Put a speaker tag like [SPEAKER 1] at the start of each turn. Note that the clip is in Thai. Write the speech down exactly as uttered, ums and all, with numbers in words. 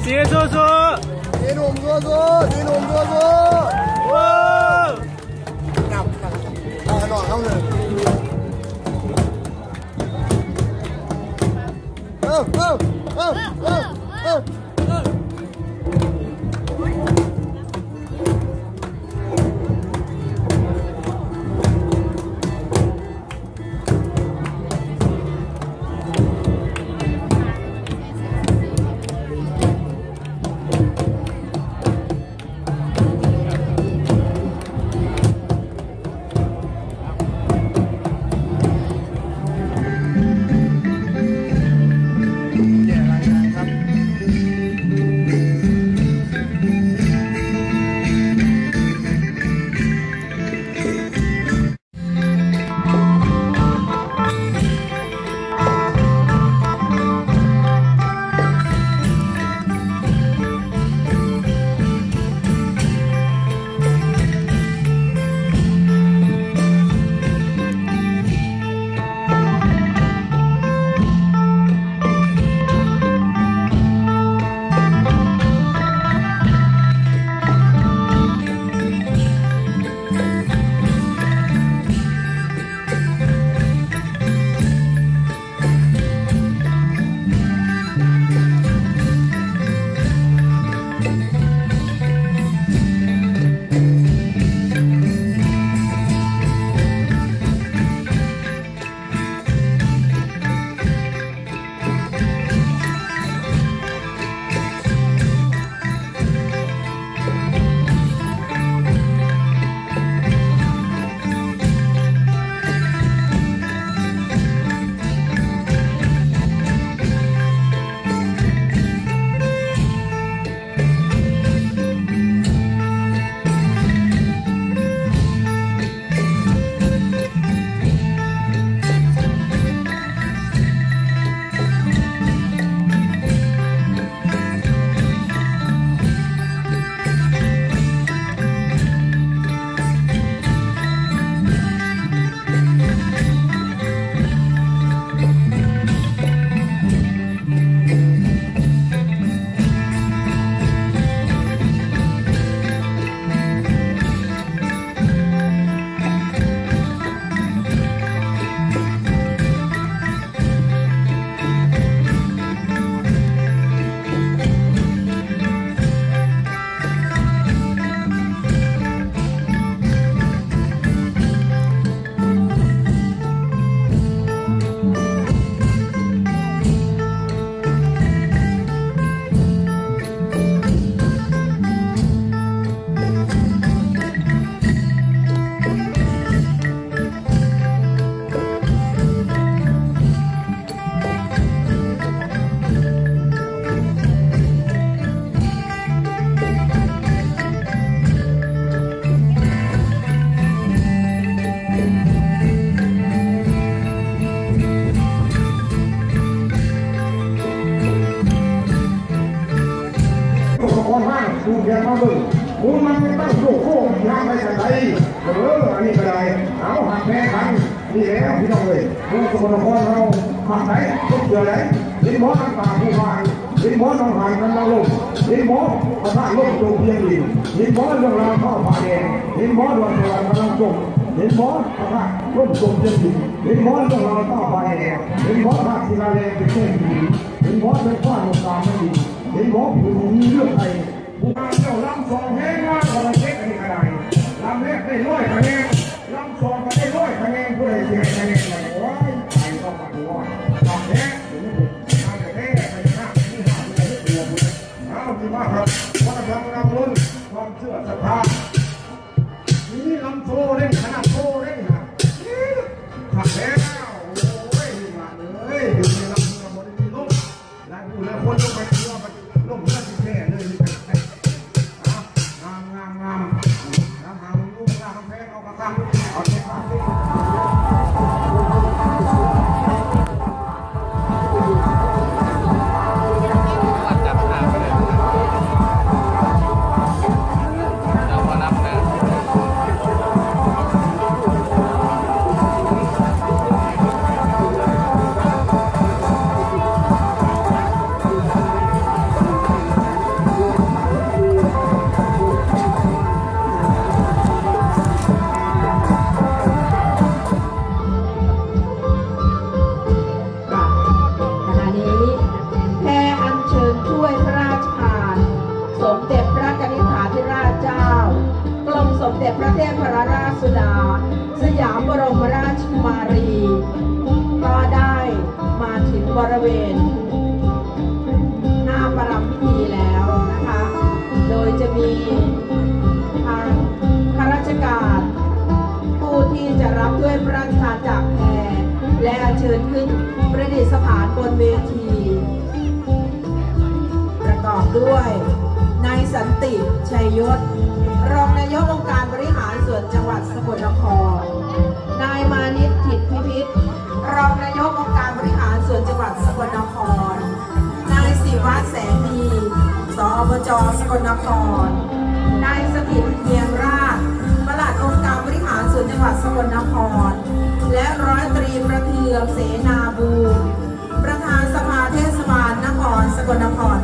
[SPEAKER 1] สีสู้สู้สีหนุ่มสู้สู้สีหนุ่มสู้สู้ว้าวหนับเอาหน่อยเอาเลยเออเออเออเออเออ
[SPEAKER 2] ดูเพียงมาบึ้งกูมันไม่ต้องโค้งโค้งทางไปแต่ไหนเอออันนี้ก็ได้เอาหักแพ้ขันนี่แล้วพี่น้องเลยผู้สมุนไพรเราหักไหนทุกเดือนไหนลิ้นหมอน้ำตาผู้พานลิ้นหมอน้ำหายน้ำลมลิ้นหมอพระธาตุลมโจเพียงดินลิ้นหมอเรื่องราวข้าวผาแดงลิ้นหมอดวงตะวันพลังจงลิ้นหมอพระธาตุลมโจเพียงดินลิ้นหมอเรื่องราวข้าวผาแดงลิ้นหมอธาตุศิลาแรงเป็นเช่นดินลิ้นหมอเป็นฟ้าลงตามไม่ดีลิ้นหมอผู้มีเรื่องไทยผู้มาเจ้าลำสองแห้งว่าคนละเช็คอันนี้ก็ได้ลำแรกได้ร้อยคะแนนลำสองก็ได้ร้อยคะแนนผู้ใดเสียคะแนนเลยโอ้ยไปต้องมาดูว่าลำแรกเดี๋ยวนี้ผมทำแต่แรกไปห้าที่ห้าที่ไหนตัวผมเอาที่ว่าครับวัฒนธรรมนำล้นความเชื่อศรัทธานี่ลำโซ่เล่นขนาดโซ่เล่นนะขับแล้วโอ้ยมาเลยเดี๋ยวนี้ลำลำบนนี้ล้มแล้วกูแล้วคนลงไปเชื่อมันล้มเลือดแค่เลยงามงาม
[SPEAKER 3] สุดาสยามบรมราชกุมารีก็ได้มาถึงบริเวณหน้าประรำพิธีแล้วนะคะโดยจะมีทางข้าราชการผู้ที่จะรับด้วยพระราชทานจากแพและอัญเชิญขึ้นประดิษฐานบนเวทีประกอบด้วยนายสันติชัยยศรองนายกองค์การบริหารส่วนจังหวัดสกลนครนายมานิตถิตพิพิธรองนายกองค์การบริหารส่วนจังหวัดสกลนครนายศิวัฒน์แสงดีสอบจสกลนครนายสถิตเพียงราชปลัดองค์การบริหารส่วนจังหวัดสกลนครและร้อยตรีประเทืองเสนาบูรณ์ประธานสภาเทศบาลนครสกลนคร